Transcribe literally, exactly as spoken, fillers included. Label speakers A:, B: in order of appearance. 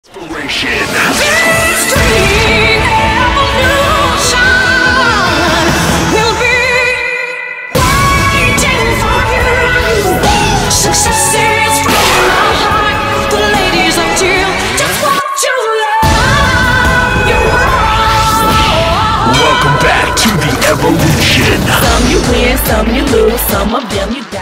A: Inspiration.
B: Extreme evolution will be waiting for you. Success is from my heart. The ladies of Jill just want to love you all.
A: Welcome back to the evolution.
B: Some you win, some you lose, some of them you